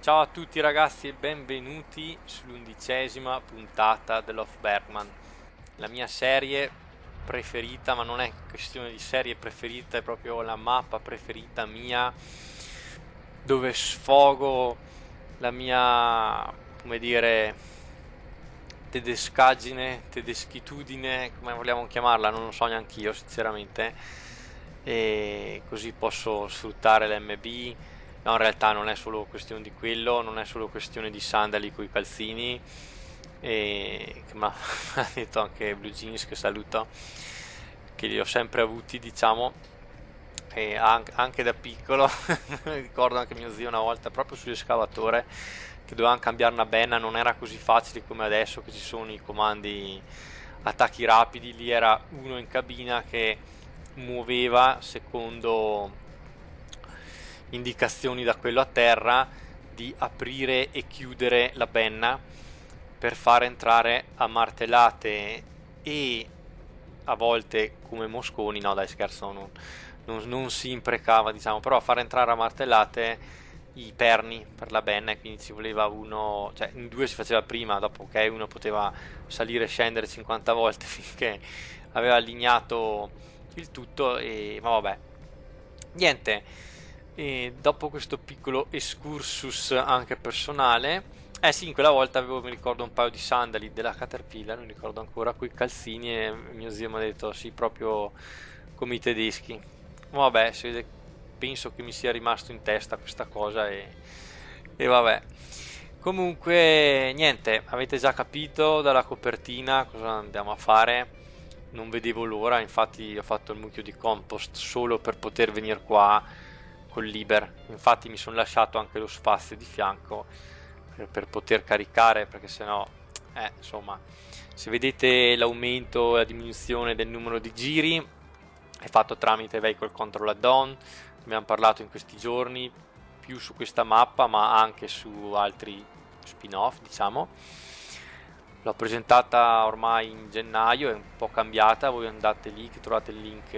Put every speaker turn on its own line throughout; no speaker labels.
Ciao a tutti ragazzi e benvenuti sull'11ª puntata dell'Off Bergman, la mia serie preferita, ma non è questione di serie preferita, è proprio la mappa preferita mia, dove sfogo la mia, come dire, tedeschitudine, come vogliamo chiamarla, non lo so neanche io sinceramente, e così posso sfruttare l'MB. No, in realtà non è solo questione di quello, non è solo questione di sandali coi calzini, e che mi ha m'ha detto anche Blue Jeans, che saluto, che li ho sempre avuti, diciamo, e anche da piccolo. Mi ricordo anche mio zio una volta proprio sull'escavatore che dovevamo cambiare una benna, non era così facile come adesso che ci sono i comandi attacchi rapidi, lì era uno in cabina che muoveva secondo indicazioni da quello a terra di aprire e chiudere la benna per far entrare a martellate e a volte come mosconi, no dai scherzo, non si imprecava diciamo, però a far entrare a martellate i perni per la benna, e quindi ci voleva uno, cioè in due si faceva prima, dopo che uno poteva salire e scendere 50 volte finché aveva allineato il tutto. E ma vabbè, niente, e dopo questo piccolo excursus anche personale, eh sì, in quella volta avevo, mi ricordo, un paio di sandali della Caterpillar, mi ricordo ancora, coi calzini, e mio zio mi ha detto sì, proprio come i tedeschi. Ma vabbè, penso che mi sia rimasto in testa questa cosa, e vabbè. Comunque, niente, avete già capito dalla copertina cosa andiamo a fare. Non vedevo l'ora, infatti ho fatto il mucchio di compost solo per poter venire qua col Liber. Infatti mi sono lasciato anche lo spazio di fianco per poter caricare, perché sennò, insomma, se vedete l'aumento e la diminuzione del numero di giri è fatto tramite Vehicle Control Add-on. Abbiamo parlato in questi giorni più su questa mappa, ma anche su altri spin-off, diciamo. L'ho presentata ormai in gennaio, è un po' cambiata, voi andate lì che trovate il link,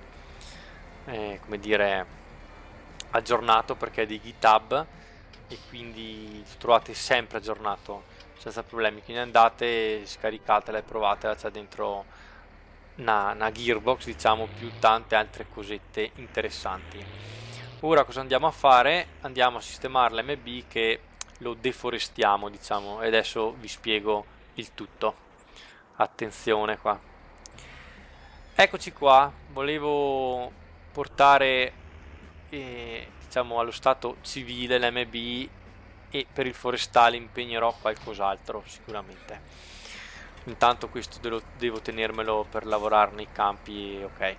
come dire, aggiornato, perché è di GitHub e quindi lo trovate sempre aggiornato senza problemi, quindi andate, scaricatela e provatela, c'è dentro una gearbox, diciamo, più tante altre cosette interessanti. Ora cosa andiamo a fare? Andiamo a sistemare l'MB, che lo deforestiamo, diciamo, e adesso vi spiego il tutto. Attenzione qua. Eccoci qua, volevo portare, diciamo, allo stato civile l'MB, e per il forestale impegnerò qualcos'altro sicuramente. Intanto questo devo tenermelo per lavorare nei campi, ok.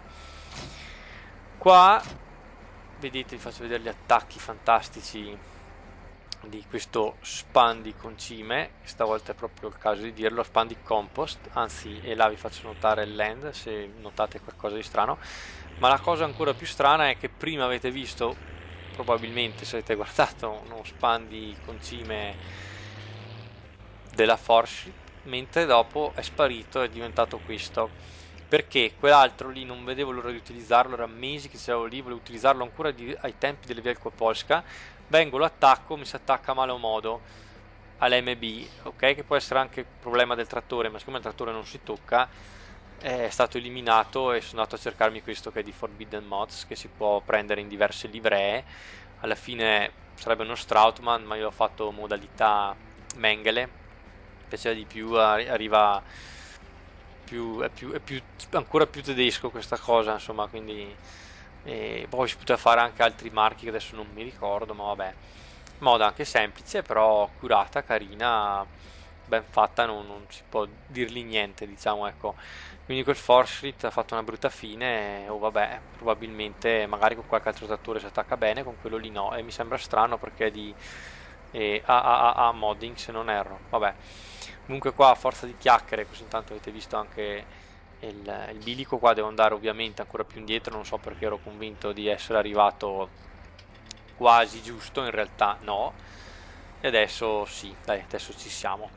Qua vedete, vi faccio vedere gli attacchi fantastici di questo Spandi concime, stavolta è proprio il caso di dirlo, Spandi compost, anzi, e là vi faccio notare il land se notate qualcosa di strano. Ma la cosa ancora più strana è che prima avete visto, probabilmente se avete guardato, uno Spandi concime della Force, mentre dopo è sparito, è diventato questo, perché quell'altro lì non vedevo l'ora di utilizzarlo, era mesi che c'avevo lì, volevo utilizzarlo ancora ai tempi delle Wielko Polska. Vengo, lo attacco, mi si attacca a malo modo all'MB, ok, che può essere anche il problema del trattore, ma siccome il trattore non si tocca, è stato eliminato, e sono andato a cercarmi questo che è di Forbidden Mods, che si può prendere in diverse livree. Alla fine sarebbe uno Strautman, ma io l'ho fatto modalità Mengele, mi piaceva di più, arriva ancora più tedesco questa cosa, insomma, quindi poi si poteva fare anche altri marchi che adesso non mi ricordo, ma vabbè, moda anche semplice, però curata, carina, ben fatta, non si può dirgli niente, diciamo, ecco. Quindi quel Force Street ha fatto una brutta fine, o vabbè, probabilmente magari con qualche altro trattore si attacca bene, con quello lì no, e mi sembra strano perché è di AAA modding, se non erro, vabbè. Comunque qua a forza di chiacchiere, così intanto avete visto anche il bilico. Qua devo andare ovviamente ancora più indietro, non so perché ero convinto di essere arrivato quasi giusto, in realtà no, e adesso sì, dai, adesso ci siamo.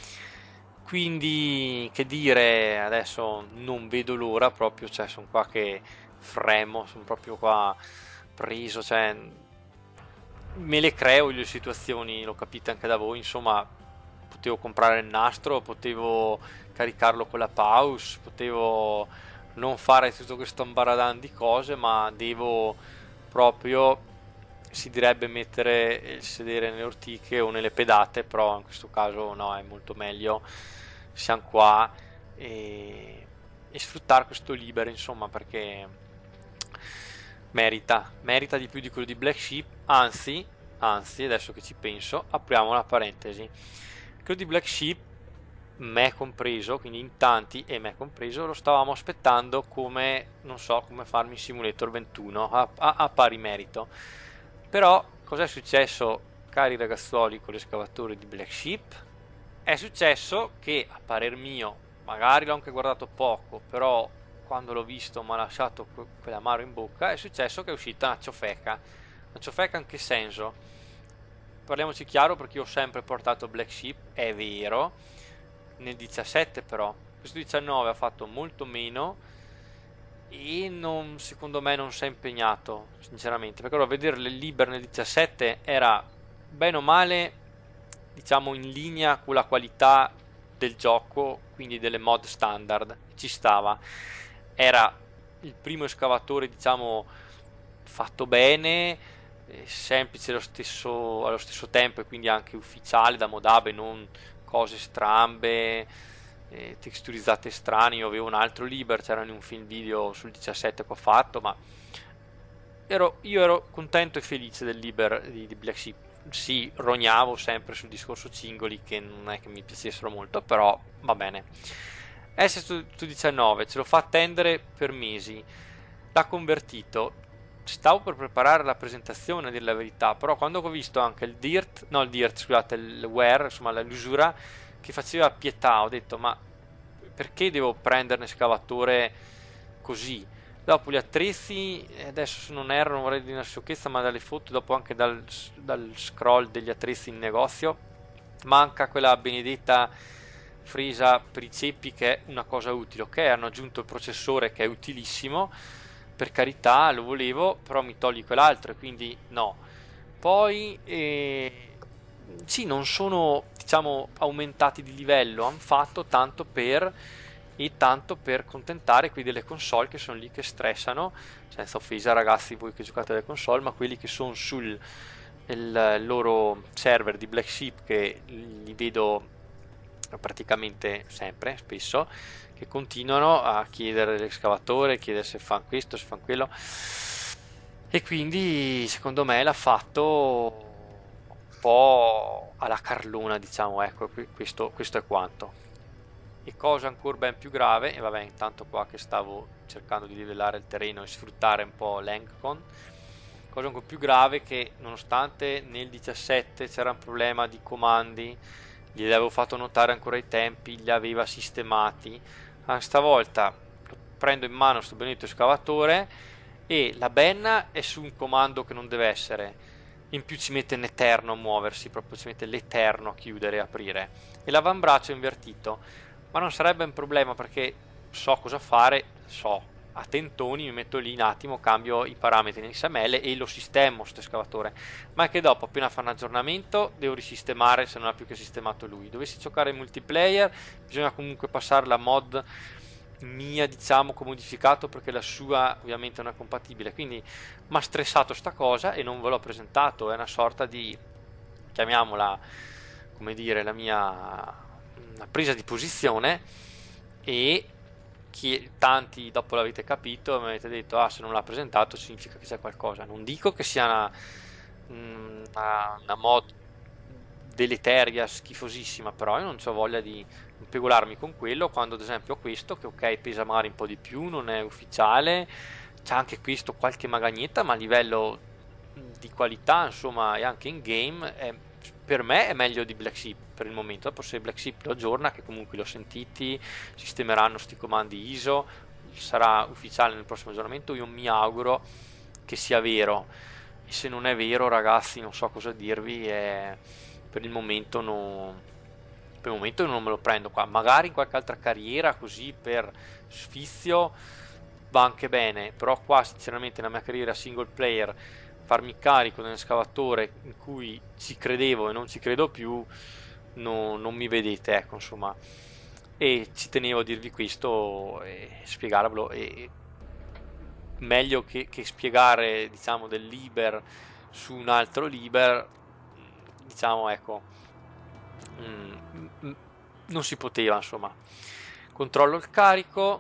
Quindi che dire, adesso non vedo l'ora proprio, cioè sono qua che fremo, sono proprio qua preso, cioè me le creo le situazioni, lo capite anche da voi, insomma, potevo comprare il nastro, potevo caricarlo con la pause, potevo non fare tutto questo ambaradan di cose, ma devo proprio, si direbbe, mettere il sedere nelle ortiche o nelle pedate, però in questo caso no, è molto meglio, siamo qua e sfruttare questo libero, insomma, perché merita di più di quello di Black Sheep, anzi, adesso che ci penso, apriamo una parentesi. Quello di Black Sheep, me compreso, quindi in tanti e me compreso, lo stavamo aspettando come, non so, come Farming Simulator 21, a pari merito. Però, cos'è successo, cari ragazzuoli, con l'escavatore di Black Sheep? È successo che, a parer mio, magari l'ho anche guardato poco, però quando l'ho visto mi ha lasciato quell'amaro in bocca, è successo che è uscita una ciofeca. Una ciofeca in che senso? Parliamoci chiaro, perché io ho sempre portato Black Sheep, è vero, nel 17 però, questo 19 ha fatto molto meno e non, secondo me non si è impegnato, sinceramente, perché allora vederle libere nel 17 era bene o male, diciamo, in linea con la qualità del gioco, quindi delle mod standard, ci stava. Era il primo escavatore, diciamo, fatto bene, semplice allo stesso tempo e quindi anche ufficiale da Modabe, non cose strambe, texturizzate strane. Io avevo un altro Liber, c'era in un film video sul 17 che ho fatto, ma io ero contento e felice del Liber di Black Sheep. Sì, rognavo sempre sul discorso cingoli che non è che mi piacessero molto, però va bene. S19 ce lo fa attendere per mesi, l'ha convertito. Stavo per preparare la presentazione, a dire la verità, però quando ho visto anche il Dirt, scusate, il wear, insomma l'usura che faceva pietà, ho detto ma perché devo prendere un escavatore così? Dopo gli attrezzi, adesso se non erro, non vorrei dire una sciocchezza, ma dalle foto, dopo anche dal scroll degli attrezzi in negozio, manca quella benedetta fresa per i ceppi che è una cosa utile. Ok, hanno aggiunto il processore che è utilissimo, per carità, lo volevo, però mi togli quell'altro e quindi no. Poi sì, non sono, diciamo, aumentati di livello, hanno fatto tanto per contentare qui delle console che sono lì che stressano, senza offesa ragazzi voi che giocate alle console, ma quelli che sono sul il loro server di Black Sheep, che li vedo praticamente sempre, spesso, che continuano a chiedere l'escavatore, chiedere se fanno questo, se fanno quello, e quindi secondo me l'ha fatto un po' alla Carlona, diciamo, ecco, questo è quanto. E cosa ancora ben più grave, e vabbè, intanto qua che stavo cercando di livellare il terreno e sfruttare un po' l'Engcon, cosa ancora più grave che nonostante nel 17 c'era un problema di comandi, glieli avevo fatto notare ancora ai tempi, li aveva sistemati, stavolta prendo in mano sto benedetto escavatore e la benna è su un comando che non deve essere, in più ci mette un eterno a muoversi, proprio ci mette l'eterno a chiudere e aprire, e l'avambraccio è invertito, ma non sarebbe un problema perché so cosa fare, a tentoni mi metto lì un attimo, cambio i parametri in XML e lo sistemo questo escavatore, ma anche dopo appena fa un aggiornamento devo risistemare se non ha più che sistemato lui. Dovessi giocare in multiplayer bisogna comunque passare la mod mia, diciamo, che ho modificato perché la sua ovviamente non è compatibile, quindi mi ha stressato sta cosa e non ve l'ho presentato. È una sorta di, chiamiamola, come dire, la mia una presa di posizione, e tanti dopo l'avete capito mi avete detto se non l'ha presentato significa che c'è qualcosa. Non dico che sia una mod deleteria, schifosissima, però io non ho voglia di impegolarmi con quello quando ad esempio ho questo che ok pesa magari un po' di più, non è ufficiale, c'è anche questo qualche magagnetta, ma a livello di qualità insomma e anche in game per me è meglio di Black Sheep per il momento. Dopo se Black Sheep lo aggiorna, che comunque l'ho sentiti, sistemeranno sti comandi ISO, sarà ufficiale nel prossimo aggiornamento, io mi auguro che sia vero, e se non è vero ragazzi non so cosa dirvi, per il momento non me lo prendo qua, magari in qualche altra carriera così per sfizio va anche bene, però qua sinceramente nella mia carriera single player farmi carico nell'escavatore in cui ci credevo e non ci credo più, non mi vedete, ecco, insomma. E ci tenevo a dirvi questo e spiegarvelo, e meglio che spiegare, diciamo, del Liber su un altro Liber, diciamo, ecco, non si poteva, insomma. Controllo il carico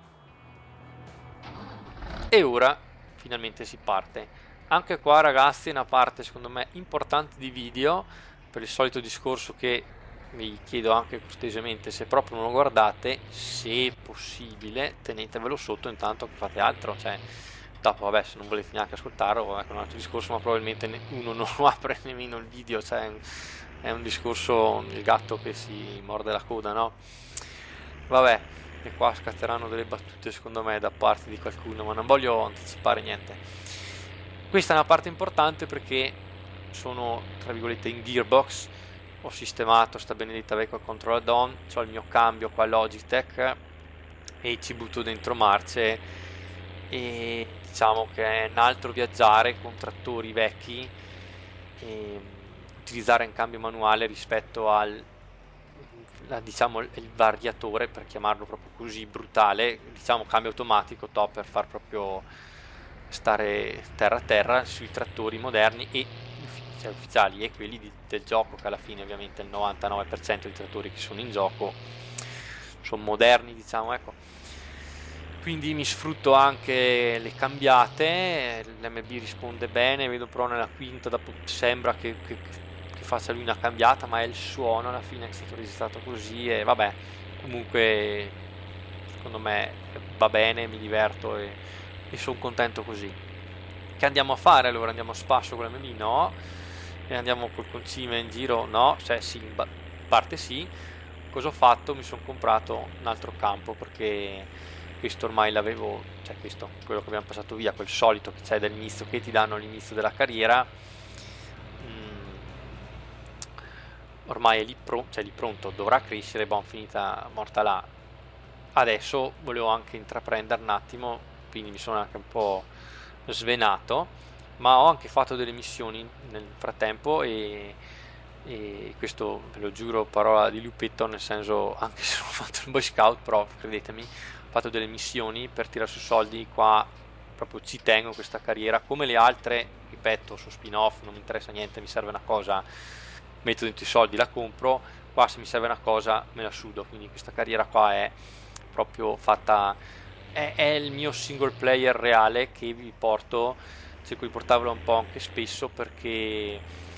e ora finalmente si parte. Anche qua, ragazzi, è una parte secondo me importante di video, per il solito discorso che vi chiedo anche cortesemente, se proprio non lo guardate, se possibile tenetevelo sotto intanto che fate altro, cioè dopo vabbè, se non volete neanche ascoltarlo è un altro discorso, ma probabilmente uno non lo apre nemmeno il video, cioè è un discorso, il gatto che si morde la coda, no? Vabbè, e qua scatteranno delle battute secondo me da parte di qualcuno, ma non voglio anticipare niente. Questa è una parte importante perché sono, tra virgolette, in gearbox, ho sistemato sta benedetta vecchia control add-on, ho il mio cambio qua Logitech e ci butto dentro marce, e diciamo che è un altro viaggiare con trattori vecchi e utilizzare un cambio manuale rispetto al diciamo il variatore, per chiamarlo proprio così brutale, diciamo cambio automatico top, per far proprio stare terra a terra sui trattori moderni e cioè, ufficiali, e quelli del gioco, che alla fine ovviamente il 99% dei trattori che sono in gioco sono moderni, diciamo, ecco. Quindi mi sfrutto anche le cambiate, l'MB risponde bene, vedo però nella quinta dopo sembra che faccia lui una cambiata, ma è il suono alla fine che è stato registrato così, e vabbè, comunque secondo me va bene, mi diverto e sono contento così. Che andiamo a fare allora? Andiamo a spasso con l'MB? No. E andiamo col concime in giro? No, cioè sì, in parte sì. Cosa ho fatto? Mi sono comprato un altro campo, perché questo ormai l'avevo, cioè questo, quello che abbiamo passato via, quel solito che c'è dall'inizio, che ti danno all'inizio della carriera, ormai è lì, cioè lì pronto, dovrà crescere, buon finita, morta là. Adesso volevo anche intraprendere un attimo, quindi mi sono anche un po' svenato, ma ho anche fatto delle missioni nel frattempo, e questo ve lo giuro, parola di lupetto, nel senso, anche se non ho fatto il Boy Scout, però credetemi, ho fatto delle missioni per tirare su soldi. Qua proprio ci tengo a questa carriera, come le altre, ripeto, su spin-off non mi interessa niente, mi serve una cosa, metto dentro i soldi, la compro. Qua se mi serve una cosa me la sudo, quindi questa carriera qua è proprio fatta, è il mio single player reale che vi porto, cerco di portarvelo un po' anche spesso, perché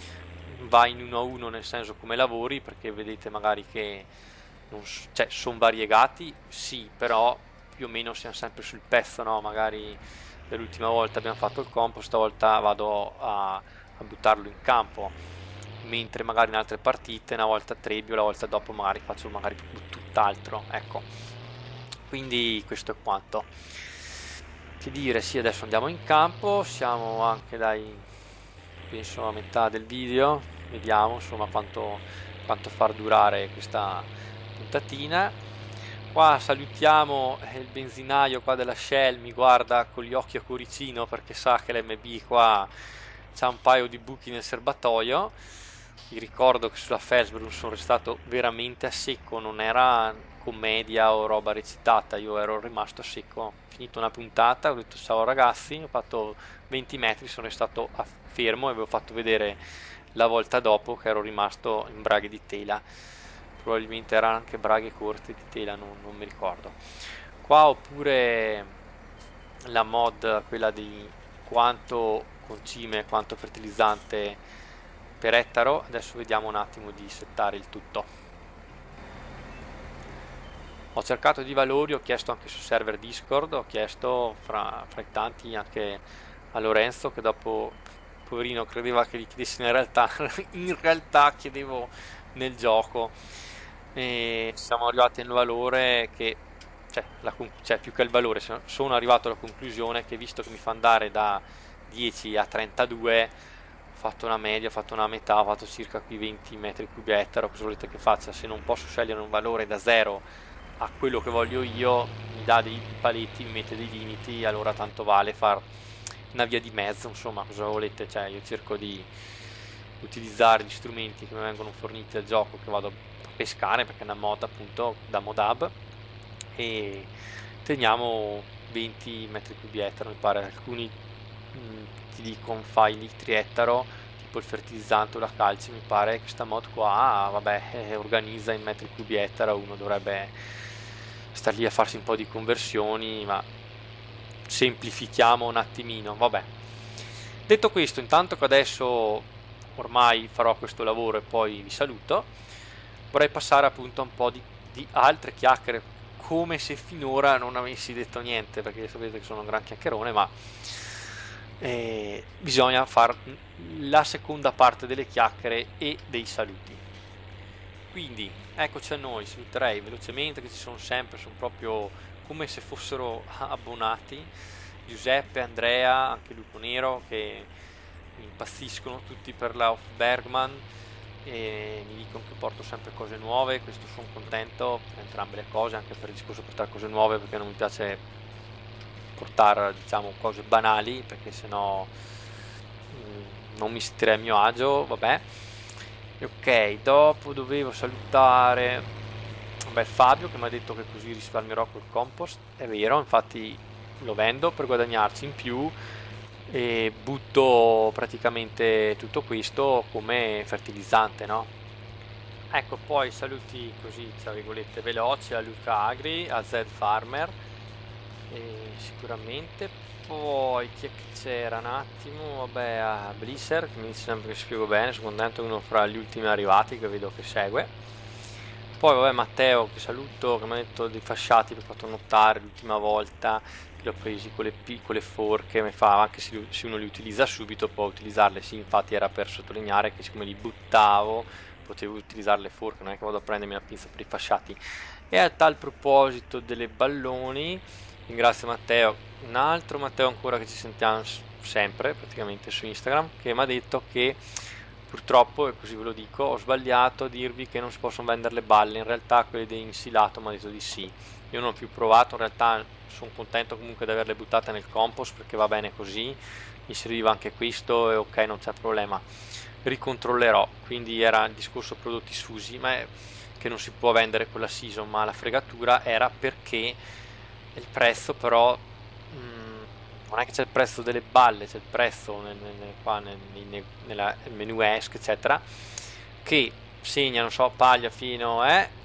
va in uno a uno, nel senso come lavori, perché vedete magari che cioè, sono variegati, sì, però più o meno siamo sempre sul pezzo, no? Magari l'ultima volta abbiamo fatto il compo, stavolta vado a buttarlo in campo, mentre magari in altre partite una volta trebbio, la volta dopo magari faccio magari tutt'altro, ecco. Quindi questo è quanto. Che dire, sì, adesso andiamo in campo, siamo anche penso a metà del video, vediamo insomma quanto far durare questa puntatina. Qua salutiamo il benzinaio qua della Shell, mi guarda con gli occhi a cuoricino perché sa che l'MB qua c'ha un paio di buchi nel serbatoio. Vi ricordo che sulla Felsbrun sono restato veramente a secco, non era commedia o roba recitata, io ero rimasto a secco. Ho finito una puntata, ho detto ciao ragazzi, ho fatto 20 metri, sono restato fermo e avevo fatto vedere la volta dopo che ero rimasto in braghe di tela, probabilmente erano anche braghe corte di tela, non mi ricordo. Qua oppure la mod, quella di quanto concime, quanto fertilizzante per ettaro. Adesso vediamo un attimo di settare il tutto. Ho cercato di valori, ho chiesto anche su server Discord, ho chiesto fra i tanti anche a Lorenzo, che dopo, poverino, credeva che gli chiedessi in realtà chiedevo nel gioco, e siamo arrivati a un valore che, cioè più che il valore, sono arrivato alla conclusione che, visto che mi fa andare da 10 a 32, ho fatto una media, ho fatto una metà, ho fatto circa qui 20 metri cubi a ettaro. Cosa volete che faccia? Se non posso scegliere un valore da 0 a quello che voglio io, mi dà dei paletti, mi mette dei limiti, allora tanto vale far una via di mezzo, insomma, cosa volete, cioè io cerco di utilizzare gli strumenti che mi vengono forniti al gioco che vado a pescare, perché è una mod appunto da modab, e teniamo 20 metri cubi ettaro, mi pare. Alcuni ti dicono fai litri ettaro, tipo il fertilizzante o la calce, mi pare. Questa mod qua, vabbè, organizza in metri cubi ettaro, uno dovrebbe star lì a farsi un po' di conversioni, ma semplifichiamo un attimino, vabbè. Detto questo, intanto che adesso ormai farò questo lavoro e poi vi saluto, vorrei passare appunto a un po' di altre chiacchiere, come se finora non avessi detto niente, perché sapete che sono un gran chiacchierone, ma bisogna fare la seconda parte delle chiacchiere e dei saluti. Quindi eccoci a noi, saluterei velocemente, che ci sono sempre, sono proprio come se fossero abbonati: Giuseppe, Andrea, anche Lupo Nero, che impazziscono tutti per la Off Bergman e mi dicono che porto sempre cose nuove. Questo sono contento per entrambe le cose, anche per il discorso di portare cose nuove, perché non mi piace portare, diciamo, cose banali, perché sennò non mi sentirei a mio agio, vabbè. Ok, dopo dovevo salutare, vabbè, Fabio, che mi ha detto che così risparmierò col compost. È vero, infatti lo vendo per guadagnarci in più e butto praticamente tutto questo come fertilizzante, no? Ecco, poi saluti così, tra virgolette, veloci a Luca Agri, a Zed Farmer, sicuramente. Poi chi è che c'era un attimo? Vabbè, a Blisser, che mi dice sempre che spiego bene, sono contento, è uno fra gli ultimi arrivati che vedo che segue. Poi vabbè, Matteo, che saluto, che mi ha detto dei fasciati, l'ho fatto notare l'ultima volta che l'ho presi con le piccole forche, mi fa anche se uno li utilizza subito può utilizzarle, sì, infatti era per sottolineare che siccome li buttavo potevo utilizzare le forche, non è che vado a prendermi una pinza per i fasciati. E a tal proposito delle balloni, ringrazio Matteo, un altro Matteo ancora che ci sentiamo sempre praticamente su Instagram, che mi ha detto che purtroppo, e così ve lo dico, ho sbagliato a dirvi che non si possono vendere le balle, in realtà quelle di insilato mi ha detto di sì. Io non ho più provato, in realtà sono contento comunque di averle buttate nel compost perché va bene così, mi serviva anche questo e ok, non c'è problema. Ricontrollerò, quindi era il discorso prodotti sfusi, ma che non si può vendere con la season, ma la fregatura era perché il prezzo però non è che c'è il prezzo delle balle, c'è il prezzo qua nel menu ESC eccetera, che segna, non so, paglia fino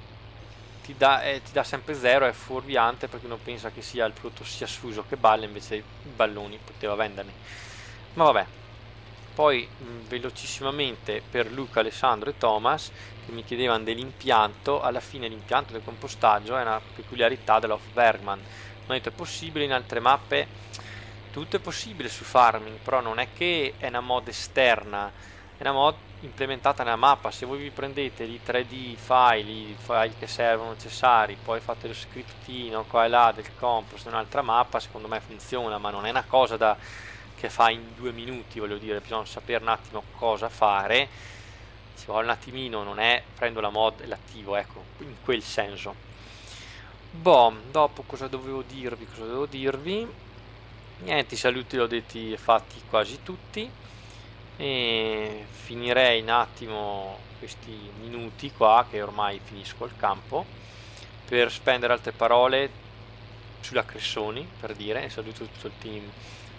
ti dà sempre zero, è fuorviante perché uno pensa che sia il prodotto sia sfuso che balle, invece i balloni poteva venderli. Ma vabbè. Poi velocissimamente per Luca, Alessandro e Thomas, che mi chiedevano dell'impianto, alla fine l'impianto del compostaggio è una peculiarità dell'Off Bergman. Mi ha detto è possibile in altre mappe, tutto è possibile su Farming, però non è che è una mod esterna, è una mod implementata nella mappa. Se voi vi prendete i 3D i file che servono necessari, poi fate lo scriptino qua e là del compost in un'altra mappa, secondo me funziona, ma non è una cosa che fa in 2 minuti, voglio dire, bisogna sapere un attimo cosa fare, ci vuole un attimino, non è prendo la mod e l'attivo, ecco, in quel senso. Boh, dopo cosa dovevo dirvi? Niente, i saluti li ho detti e fatti quasi tutti e finirei un attimo questi minuti qua che ormai finisco il campo per spendere altre parole sulla Cressoni, per dire, saluto tutto il team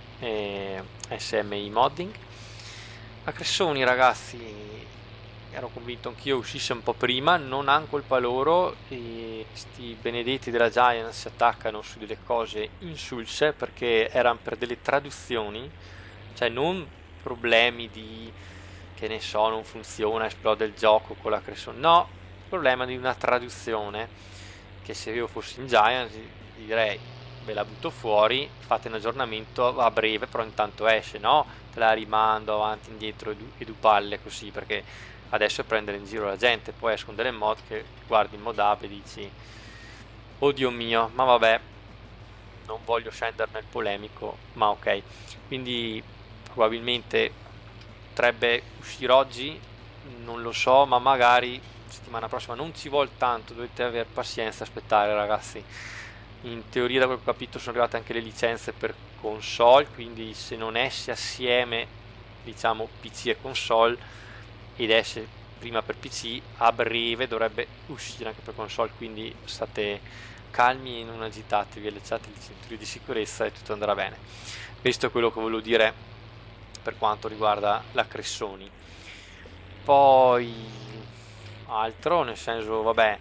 SMI Modding. La Cressoni, ragazzi, ero convinto anch'io uscisse un po' prima, non han colpa loro, e sti benedetti della Giant si attaccano su delle cose insulse perché erano per delle traduzioni, cioè non problemi di, che ne so, non funziona, esplode il gioco con la Cressoni, no, problema di una traduzione che se io fossi in Giant direi ve la butto fuori, fate un aggiornamento a breve, però intanto esce, no? Te la rimando avanti, indietro e due palle così, perché adesso è prendere in giro la gente, poi escono delle mod che guardi in modab e dici oddio mio, ma vabbè, non voglio scendere nel polemico, ma ok. Quindi probabilmente potrebbe uscire oggi, non lo so, ma magari settimana prossima, non ci vuole tanto, dovete avere pazienza, aspettare ragazzi. In teoria da quel che ho capito sono arrivate anche le licenze per console, quindi se non esce assieme, diciamo, PC e console, ed esce prima per PC, a breve dovrebbe uscire anche per console, quindi state calmi e non agitatevi, allacciate le cinture di sicurezza e tutto andrà bene. Questo è quello che volevo dire per quanto riguarda la Cressoni. Poi altro, nel senso, vabbè,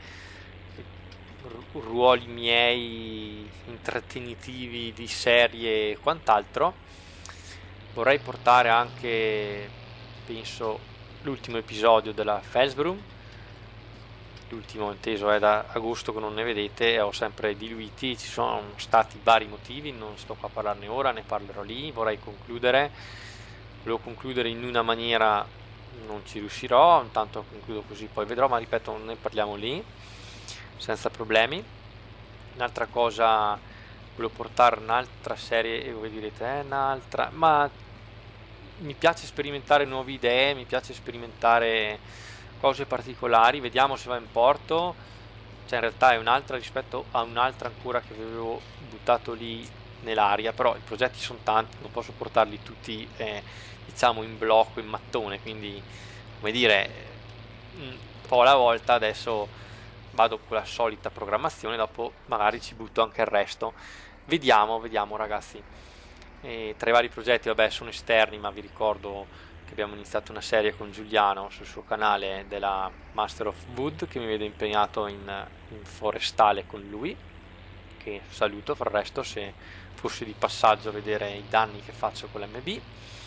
ruoli miei intrattenitivi di serie e quant'altro, vorrei portare anche, penso, l'ultimo episodio della Felsbrum, l'ultimo inteso è da agosto che non ne vedete, e ho sempre diluiti, ci sono stati vari motivi, non sto qua a parlarne ora, ne parlerò lì. Volevo concludere in una maniera, non ci riuscirò, intanto concludo così, poi vedrò, ma ripeto, ne parliamo lì senza problemi. Un'altra cosa, volevo portare un'altra serie e voi direte un'altra, ma mi piace sperimentare nuove idee, mi piace sperimentare cose particolari, vediamo se va in porto. Cioè in realtà è un'altra rispetto a un'altra ancora che avevo buttato lì nell'aria, però i progetti sono tanti, non posso portarli tutti diciamo in blocco, in mattone, quindi come dire, un po' alla volta. Adesso vado con la solita programmazione, dopo magari ci butto anche il resto. Vediamo ragazzi. E tra i vari progetti, vabbè, sono esterni, ma vi ricordo che abbiamo iniziato una serie con Giuliano sul suo canale della Master of Wood, che mi vede impegnato in forestale con lui, che saluto fra il resto se fosse di passaggio a vedere i danni che faccio con l'MB.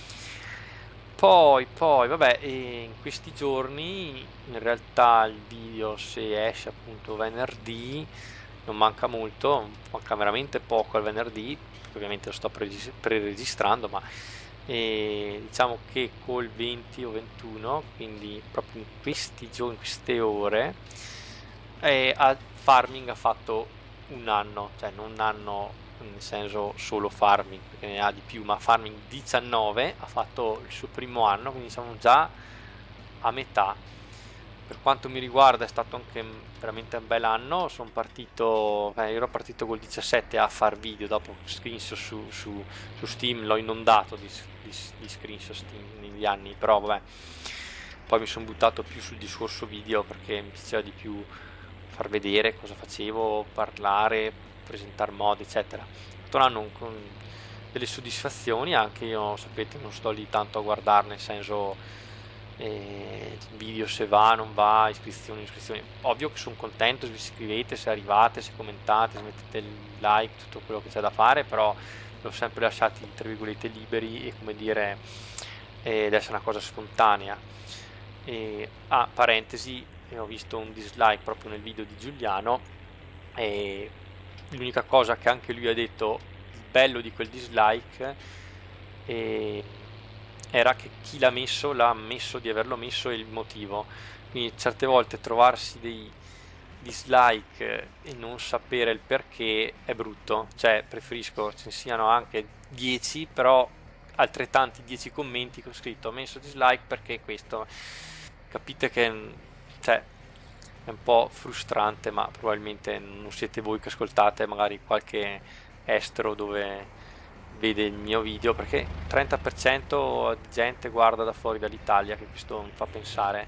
Poi vabbè, in questi giorni, in realtà il video, se esce appunto venerdì, non manca molto, manca veramente poco al venerdì, ovviamente lo sto pre-registrando, ma diciamo che col 20 o 21, quindi proprio in questi giorni, in queste ore, a Farming ha fatto un anno, cioè non un anno nel senso solo Farming, perché ne ha di più, ma Farming 19 ha fatto il suo primo anno, quindi siamo già a metà. Per quanto mi riguarda è stato anche veramente un bel anno. Sono partito, io ero partito col 17 a far video, dopo screenshot su Steam, l'ho inondato di screenshot Steam negli anni, però vabbè, poi mi sono buttato più sul discorso video perché mi piaceva di più far vedere cosa facevo, parlare, presentare modi, eccetera. Tutto l'anno con delle soddisfazioni, anche io, sapete, non sto lì tanto a guardare, nel senso video se va, non va, iscrizioni. Ovvio che sono contento se vi iscrivete, se arrivate, se commentate, se mettete il like, tutto quello che c'è da fare, però l'ho sempre lasciati tra virgolette liberi e, come dire, ed essere una cosa spontanea. Parentesi, ho visto un dislike proprio nel video di Giuliano, e l'unica cosa che anche lui ha detto, il bello di quel dislike, era che chi l'ha ammesso di averlo messo, e il motivo. Quindi certe volte trovarsi dei dislike e non sapere il perché è brutto, cioè preferisco ce ne siano anche 10, però altrettanti 10 commenti con scritto ho messo dislike perché questo. Capite che, cioè, è un po' frustrante, ma probabilmente non siete voi che ascoltate, magari qualche estero dove vede il mio video, perché 30% di gente guarda da fuori dall'Italia, che questo mi fa pensare.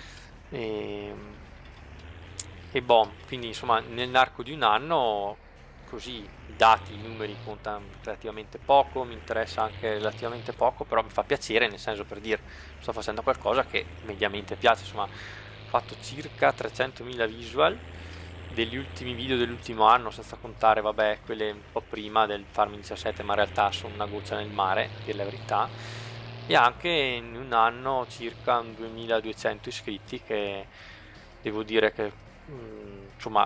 Quindi insomma nell'arco di un anno, così i dati, i numeri contano relativamente poco, mi interessa anche relativamente poco, però mi fa piacere, nel senso, per dire, sto facendo qualcosa che mediamente piace. Insomma, ho fatto circa 300.000 visual degli ultimi video dell'ultimo anno, senza contare, vabbè, quelle un po' prima del Farming 17, ma in realtà sono una goccia nel mare, per dire la verità. E anche in un anno circa 2200 iscritti, che devo dire che insomma,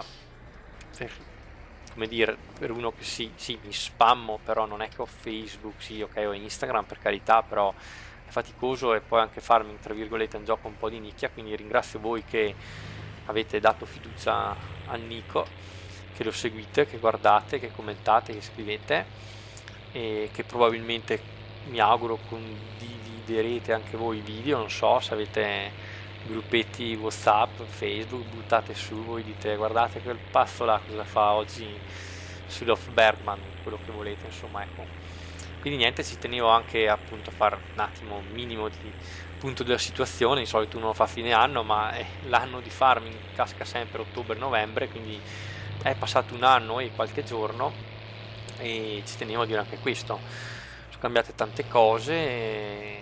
come dire, per uno che sì, mi spammo, però non è che ho Facebook, sì, ok, ho Instagram, per carità, però è faticoso, e poi anche Farming, tra virgolette, è un gioco un po' di nicchia, quindi ringrazio voi che avete dato fiducia al Nico, che lo seguite, che guardate, che commentate, che scrivete, e che probabilmente, mi auguro, condividerete anche voi i video. Non so se avete gruppetti WhatsApp, Facebook, buttate su, voi dite guardate quel pazzo là cosa fa oggi sull'off Bergman, quello che volete, insomma, ecco. Quindi niente, ci tenevo anche appunto a fare un attimo un minimo di punto della situazione. Di solito uno lo fa a fine anno, ma l'anno di farming casca sempre ottobre-novembre, quindi è passato un anno e qualche giorno e ci tenevo a dire anche questo. Sono cambiate tante cose,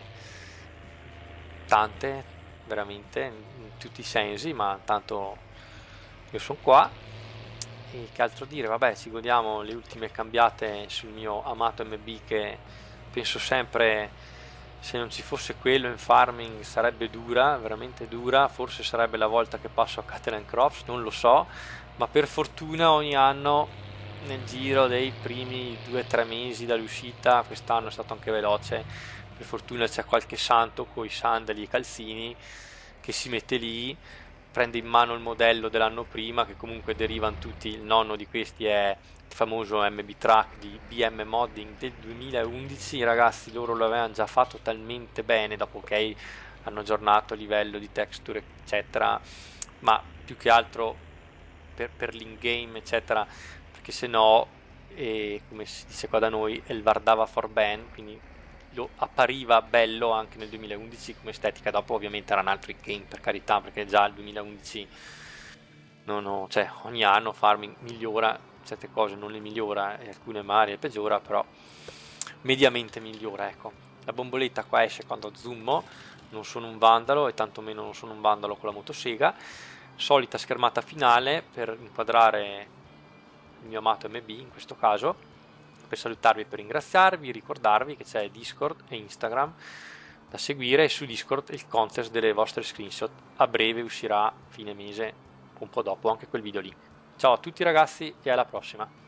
tante, veramente, in tutti i sensi, ma tanto io sono qua. E che altro dire? Vabbè, ci godiamo le ultime cambiate sul mio amato MB, che penso sempre, se non ci fosse quello in farming sarebbe dura, veramente dura. Forse sarebbe la volta che passo a Catalan Crops, non lo so, ma per fortuna ogni anno nel giro dei primi 2 o 3 mesi dall'uscita, quest'anno è stato anche veloce, per fortuna c'è qualche santo con i sandali e i calzini che si mette lì, prende in mano il modello dell'anno prima, che comunque derivano tutti, il nonno di questi è il famoso MB Track di BM Modding del 2011. Ragazzi, loro lo avevano già fatto talmente bene dopo che hanno aggiornato a livello di texture eccetera, ma più che altro per l'in-game eccetera, perché se no, come si dice qua da noi, il Vardava for Ben, quindi lo appariva bello anche nel 2011 come estetica. Dopo ovviamente era un altro game, per carità, perché già il 2011 cioè, ogni anno farming migliora, certe cose non le migliora e alcune magari le peggiora, però mediamente migliora, ecco. La bomboletta qua esce quando zoommo, non sono un vandalo e tantomeno non sono un vandalo con la motosega. Solita schermata finale per inquadrare il mio amato MB in questo caso, per salutarvi e per ringraziarvi, ricordarvi che c'è Discord e Instagram da seguire, e su Discord il contest delle vostre screenshot a breve uscirà fine mese, un po' dopo anche quel video lì. Ciao a tutti ragazzi e alla prossima.